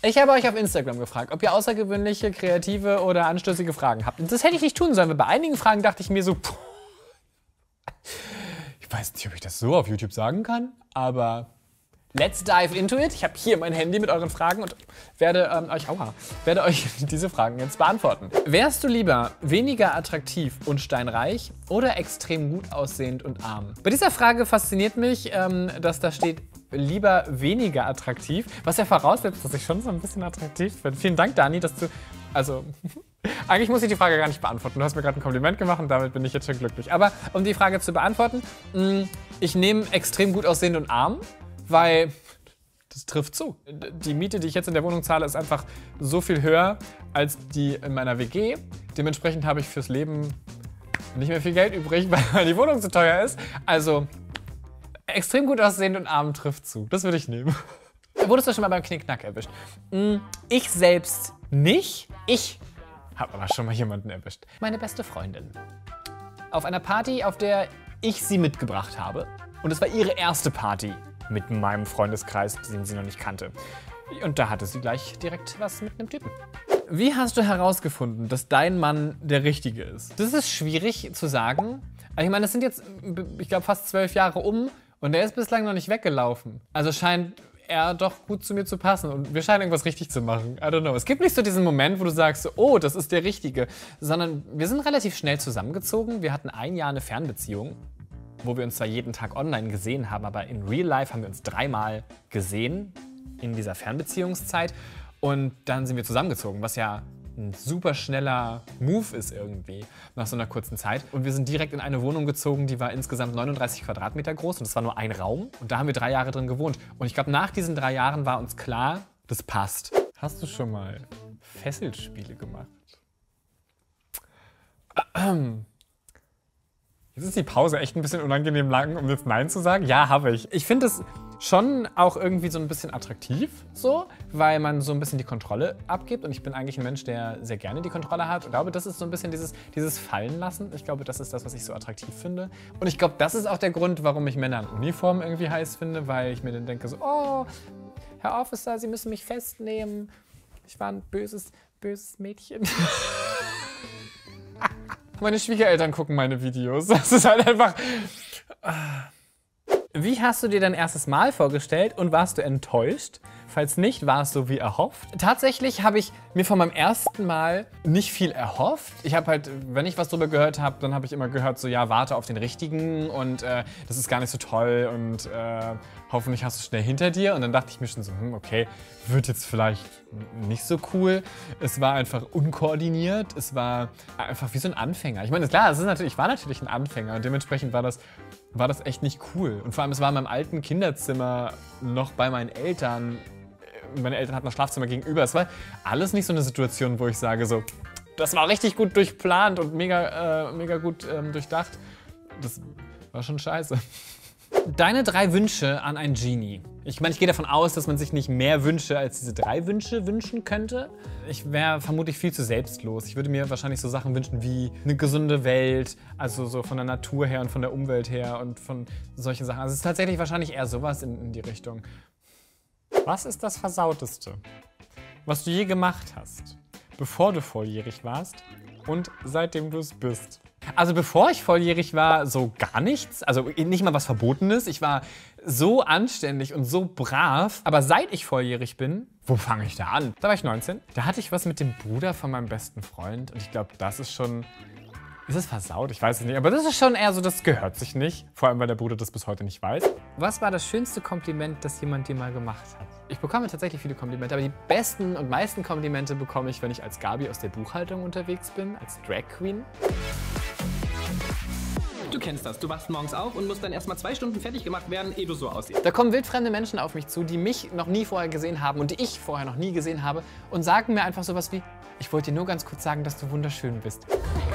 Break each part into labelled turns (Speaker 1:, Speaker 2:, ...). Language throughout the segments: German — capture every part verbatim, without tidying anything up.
Speaker 1: Ich habe euch auf Instagram gefragt, ob ihr außergewöhnliche, kreative oder anstößige Fragen habt. Und das hätte ich nicht tun sollen, weil bei einigen Fragen dachte ich mir so, pff, ich weiß nicht, ob ich das so auf YouTube sagen kann, aber let's dive into it. Ich habe hier mein Handy mit euren Fragen und werde ähm, euch, aua, werde euch diese Fragen jetzt beantworten. Wärst du lieber weniger attraktiv und steinreich oder extrem gut aussehend und arm? Bei dieser Frage fasziniert mich, ähm, dass da steht, lieber weniger attraktiv, was ja voraussetzt, dass ich schon so ein bisschen attraktiv bin. Vielen Dank, Dani, dass du, also, eigentlich muss ich die Frage gar nicht beantworten. Du hast mir gerade ein Kompliment gemacht und damit bin ich jetzt schon glücklich. Aber um die Frage zu beantworten, mh, ich nehme extrem gut aussehend und arm, weil das trifft zu. Die Miete, die ich jetzt in der Wohnung zahle, ist einfach so viel höher als die in meiner W G. Dementsprechend habe ich fürs Leben nicht mehr viel Geld übrig, weil die Wohnung zu teuer ist. Also extrem gut aussehend und arm trifft zu. Das würde ich nehmen. Wurdest du schon mal beim Knickknack erwischt? Ich selbst nicht. Ich habe aber schon mal jemanden erwischt. Meine beste Freundin. Auf einer Party, auf der ich sie mitgebracht habe. Und es war ihre erste Party mit meinem Freundeskreis, den sie noch nicht kannte. Und da hatte sie gleich direkt was mit einem Typen. Wie hast du herausgefunden, dass dein Mann der Richtige ist? Das ist schwierig zu sagen. Ich meine, das sind jetzt, ich glaube, fast zwölf Jahre um und er ist bislang noch nicht weggelaufen. Also scheint er doch gut zu mir zu passen und wir scheinen irgendwas richtig zu machen. I don't know. Es gibt nicht so diesen Moment, wo du sagst, oh, das ist der Richtige, sondern wir sind relativ schnell zusammengezogen. Wir hatten ein Jahr eine Fernbeziehung, wo wir uns zwar jeden Tag online gesehen haben, aber in Real Life haben wir uns dreimal gesehen in dieser Fernbeziehungszeit und dann sind wir zusammengezogen, was ja ein super schneller Move ist irgendwie nach so einer kurzen Zeit. Und wir sind direkt in eine Wohnung gezogen, die war insgesamt neununddreißig Quadratmeter groß und es war nur ein Raum und da haben wir drei Jahre drin gewohnt. Und ich glaube, nach diesen drei Jahren war uns klar, das passt. Hast du schon mal Fesselspiele gemacht? Jetzt ist die Pause echt ein bisschen unangenehm lang, um jetzt Nein zu sagen. Ja, habe ich. Ich finde es schon auch irgendwie so ein bisschen attraktiv, so, weil man so ein bisschen die Kontrolle abgibt. Und ich bin eigentlich ein Mensch, der sehr gerne die Kontrolle hat. Und ich glaube, das ist so ein bisschen dieses, dieses Fallenlassen. Ich glaube, das ist das, was ich so attraktiv finde. Und ich glaube, das ist auch der Grund, warum ich Männer in Uniform irgendwie heiß finde, weil ich mir dann denke so, oh, Herr Officer, Sie müssen mich festnehmen. Ich war ein böses, böses Mädchen. Meine Schwiegereltern gucken meine Videos. Das ist halt einfach... Wie hast du dir dein erstes Mal vorgestellt und warst du enttäuscht? Falls nicht, war es so wie erhofft? Tatsächlich habe ich mir von meinem ersten Mal nicht viel erhofft. Ich habe halt, wenn ich was drüber gehört habe, dann habe ich immer gehört, so ja, warte auf den Richtigen und äh, das ist gar nicht so toll und äh, hoffentlich hast du es schnell hinter dir. Und dann dachte ich mir schon so, hm, okay, wird jetzt vielleicht nicht so cool. Es war einfach unkoordiniert, es war einfach wie so ein Anfänger. Ich meine, klar, es ist natürlich, ich war natürlich ein Anfänger und dementsprechend war das, war das echt nicht cool. Und vor allem, es war in meinem alten Kinderzimmer noch bei meinen Eltern. Meine Eltern hatten das Schlafzimmer gegenüber. Es war alles nicht so eine Situation, wo ich sage so, das war richtig gut durchplant und mega, äh, mega gut ähm, durchdacht. Das war schon scheiße. Deine drei Wünsche an ein Genie. Ich meine, ich gehe davon aus, dass man sich nicht mehr Wünsche als diese drei Wünsche wünschen könnte. Ich wäre vermutlich viel zu selbstlos. Ich würde mir wahrscheinlich so Sachen wünschen wie eine gesunde Welt, also so von der Natur her und von der Umwelt her und von solchen Sachen. Also es ist tatsächlich wahrscheinlich eher sowas in, in die Richtung. Was ist das Versauteste, was du je gemacht hast, bevor du volljährig warst und seitdem du es bist? Also bevor ich volljährig war, so gar nichts. Also nicht mal was Verbotenes. Ich war so anständig und so brav. Aber seit ich volljährig bin, wo fange ich da an? Da war ich neunzehn. Da hatte ich was mit dem Bruder von meinem besten Freund. Und ich glaube, das ist schon... Ist es versaut? Ich weiß es nicht. Aber das ist schon eher so, das gehört sich nicht. Vor allem, weil der Bruder das bis heute nicht weiß. Was war das schönste Kompliment, das jemand dir mal gemacht hat? Ich bekomme tatsächlich viele Komplimente, aber die besten und meisten Komplimente bekomme ich, wenn ich als Gabi aus der Buchhaltung unterwegs bin, als Drag Queen.
Speaker 2: Du kennst das. Du wachst morgens auf und musst dann erstmal zwei Stunden fertig gemacht werden, ehe du so aussiehst.
Speaker 1: Da kommen wildfremde Menschen auf mich zu, die mich noch nie vorher gesehen haben und die ich vorher noch nie gesehen habe und sagen mir einfach sowas wie, ich wollte dir nur ganz kurz sagen, dass du wunderschön bist.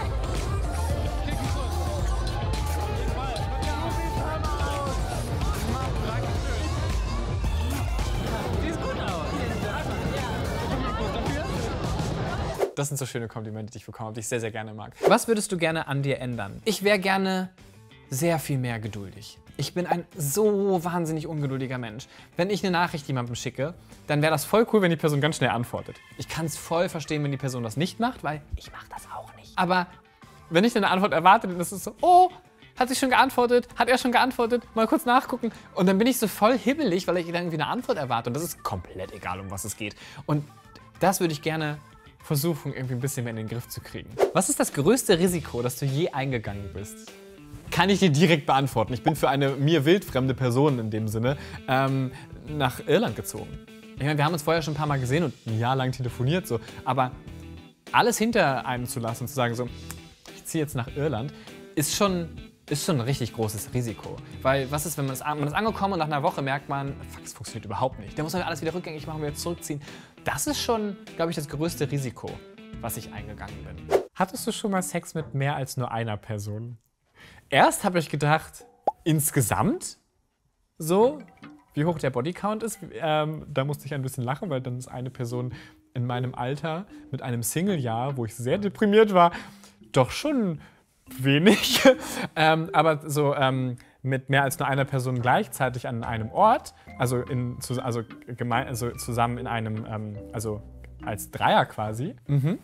Speaker 1: Das sind so schöne Komplimente, die ich bekommen habe, die ich sehr, sehr gerne mag. Was würdest du gerne an dir ändern? Ich wäre gerne sehr viel mehr geduldig. Ich bin ein so wahnsinnig ungeduldiger Mensch. Wenn ich eine Nachricht jemandem schicke, dann wäre das voll cool, wenn die Person ganz schnell antwortet. Ich kann es voll verstehen, wenn die Person das nicht macht, weil ich mache das auch nicht. Aber wenn ich eine Antwort erwarte, dann ist es so, oh, hat sie schon geantwortet? Hat er schon geantwortet? Mal kurz nachgucken. Und dann bin ich so voll hibbelig, weil ich dann irgendwie eine Antwort erwarte. Und das ist komplett egal, um was es geht. Und das würde ich gerne versuchen, irgendwie ein bisschen mehr in den Griff zu kriegen. Was ist das größte Risiko, das du je eingegangen bist? Kann ich dir direkt beantworten. Ich bin für eine mir wildfremde Person in dem Sinne ähm, nach Irland gezogen. Ich meine, wir haben uns vorher schon ein paar Mal gesehen und ein Jahr lang telefoniert, so. Aber alles hinter einem zu lassen und zu sagen, so, ich ziehe jetzt nach Irland, ist schon, ist schon ein richtig großes Risiko. Weil was ist, wenn man ist, man ist angekommen und nach einer Woche merkt man, fuck, es funktioniert überhaupt nicht. Da muss man alles wieder rückgängig machen, wieder zurückziehen. Das ist schon, glaube ich, das größte Risiko, was ich eingegangen bin. Hattest du schon mal Sex mit mehr als nur einer Person? Erst habe ich gedacht, insgesamt so, wie hoch der Bodycount ist. Ähm, da musste ich ein bisschen lachen, weil dann ist eine Person in meinem Alter mit einem Single-Jahr, wo ich sehr deprimiert war, doch schon wenig. ähm, aber so ähm, mit mehr als nur einer Person gleichzeitig an einem Ort, also, in, also, gemein, also zusammen in einem, ähm, also als Dreier quasi. Mhm.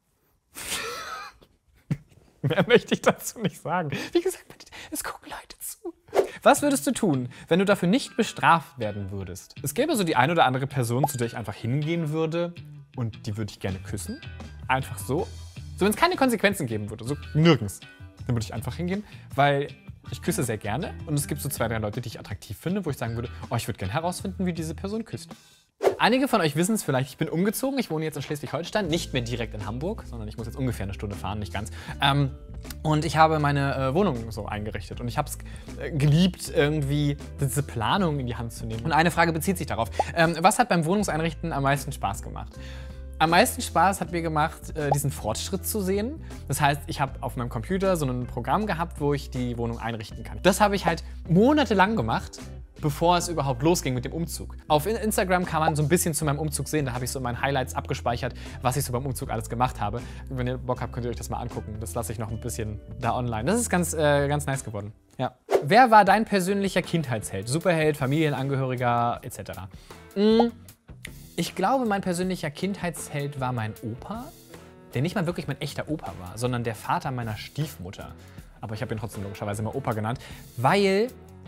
Speaker 1: Mehr möchte ich dazu nicht sagen. Wie gesagt, es gucken Leute zu. Was würdest du tun, wenn du dafür nicht bestraft werden würdest? Es gäbe so die eine oder andere Person, zu der ich einfach hingehen würde und die würde ich gerne küssen. Einfach so. So, wenn es keine Konsequenzen geben würde, so nirgends. Dann würde ich einfach hingehen, weil ich küsse sehr gerne und es gibt so zwei, drei Leute, die ich attraktiv finde, wo ich sagen würde, oh, ich würde gerne herausfinden, wie diese Person küsst. Einige von euch wissen es vielleicht, ich bin umgezogen, ich wohne jetzt in Schleswig-Holstein, nicht mehr direkt in Hamburg, sondern ich muss jetzt ungefähr eine Stunde fahren, nicht ganz. Ähm, und ich habe meine äh, Wohnung so eingerichtet und ich habe es äh, geliebt, irgendwie diese Planung in die Hand zu nehmen. Und eine Frage bezieht sich darauf. Ähm, was hat beim Wohnungseinrichten am meisten Spaß gemacht? Am meisten Spaß hat mir gemacht, diesen Fortschritt zu sehen. Das heißt, ich habe auf meinem Computer so ein Programm gehabt, wo ich die Wohnung einrichten kann. Das habe ich halt monatelang gemacht, bevor es überhaupt losging mit dem Umzug. Auf Instagram kann man so ein bisschen zu meinem Umzug sehen. Da habe ich so in meinen Highlights abgespeichert, was ich so beim Umzug alles gemacht habe. Wenn ihr Bock habt, könnt ihr euch das mal angucken. Das lasse ich noch ein bisschen da online. Das ist ganz, äh, ganz nice geworden. Ja. Wer war dein persönlicher Kindheitsheld? Superheld, Familienangehöriger et cetera? Mm. Ich glaube, mein persönlicher Kindheitsheld war mein Opa, der nicht mal wirklich mein echter Opa war, sondern der Vater meiner Stiefmutter. Aber ich habe ihn trotzdem logischerweise immer Opa genannt, weil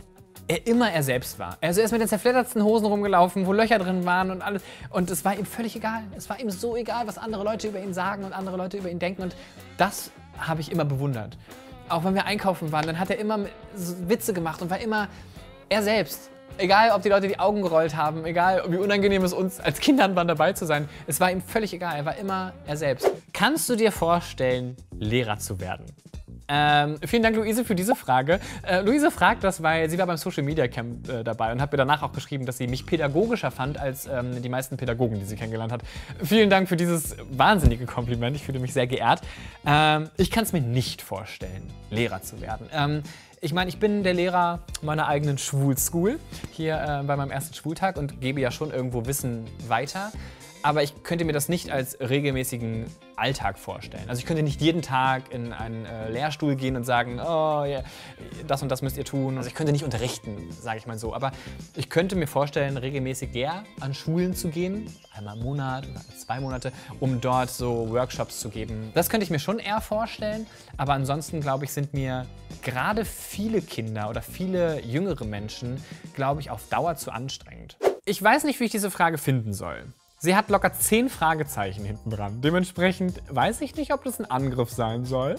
Speaker 1: er immer er selbst war. Also er ist mit den zerfleddertsten Hosen rumgelaufen, wo Löcher drin waren und alles. Und es war ihm völlig egal. Es war ihm so egal, was andere Leute über ihn sagen und andere Leute über ihn denken. Und das habe ich immer bewundert. Auch wenn wir einkaufen waren, dann hat er immer Witze gemacht und war immer er selbst. Egal, ob die Leute die Augen gerollt haben, egal, wie unangenehm es uns als Kindern war, dabei zu sein. Es war ihm völlig egal, er war immer er selbst. Kannst du dir vorstellen, Lehrer zu werden? Ähm, vielen Dank, Luise, für diese Frage. Äh, Luise fragt das, weil sie war beim Social Media Camp äh, dabei und hat mir danach auch geschrieben, dass sie mich pädagogischer fand als ähm, die meisten Pädagogen, die sie kennengelernt hat. Vielen Dank für dieses wahnsinnige Kompliment. Ich fühle mich sehr geehrt. Ähm, ich kann es mir nicht vorstellen, Lehrer zu werden. Ähm, Ich meine, ich bin der Lehrer meiner eigenen Schwulschool hier äh, bei meinem ersten Schultag und gebe ja schon irgendwo Wissen weiter. Aber ich könnte mir das nicht als regelmäßigen Alltag vorstellen. Also ich könnte nicht jeden Tag in einen äh, Lehrstuhl gehen und sagen, oh, yeah, das und das müsst ihr tun. Also ich könnte nicht unterrichten, sage ich mal so. Aber ich könnte mir vorstellen, regelmäßig eher an Schulen zu gehen, einmal im Monat oder zwei Monate, um dort so Workshops zu geben. Das könnte ich mir schon eher vorstellen. Aber ansonsten, glaube ich, sind mir gerade viele Kinder oder viele jüngere Menschen, glaube ich, auf Dauer zu anstrengend. Ich weiß nicht, wie ich diese Frage finden soll. Sie hat locker zehn Fragezeichen hinten dran. Dementsprechend weiß ich nicht, ob das ein Angriff sein soll.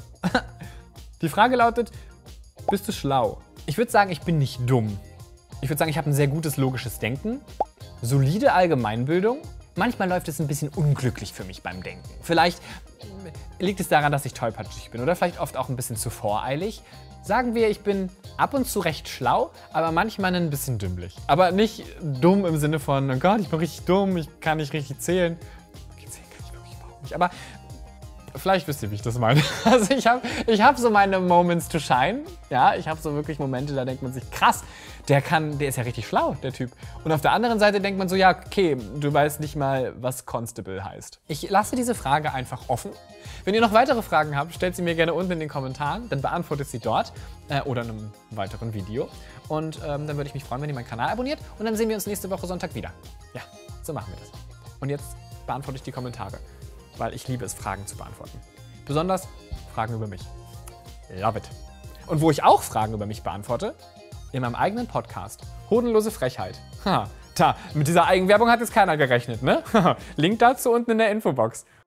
Speaker 1: Die Frage lautet, bist du schlau? Ich würde sagen, ich bin nicht dumm. Ich würde sagen, ich habe ein sehr gutes logisches Denken, solide Allgemeinbildung. Manchmal läuft es ein bisschen unglücklich für mich beim Denken. Vielleicht liegt es daran, dass ich tollpatschig bin oder vielleicht oft auch ein bisschen zu voreilig. Sagen wir, ich bin ab und zu recht schlau, aber manchmal ein bisschen dümmlich. Aber nicht dumm im Sinne von, oh Gott, ich bin richtig dumm, ich kann nicht richtig zählen. Okay, zählen kann ich wirklich überhaupt nicht. Aber vielleicht wisst ihr, wie ich das meine. Also ich habe ich hab so meine Moments to shine. Ja, ich habe so wirklich Momente, da denkt man sich, krass, der kann, der ist ja richtig schlau, der Typ. Und auf der anderen Seite denkt man so, ja, okay, du weißt nicht mal, was Constable heißt. Ich lasse diese Frage einfach offen. Wenn ihr noch weitere Fragen habt, stellt sie mir gerne unten in den Kommentaren, dann beantwortet sie dort äh, oder in einem weiteren Video. Und ähm, dann würde ich mich freuen, wenn ihr meinen Kanal abonniert und dann sehen wir uns nächste Woche Sonntag wieder. Ja, so machen wir das. Und jetzt beantworte ich die Kommentare, weil ich liebe es, Fragen zu beantworten. Besonders Fragen über mich. Love it. Und wo ich auch Fragen über mich beantworte, in meinem eigenen Podcast. Hodenlose Frechheit. Ha, da, mit dieser Eigenwerbung hat jetzt keiner gerechnet, ne? Link dazu unten in der Infobox.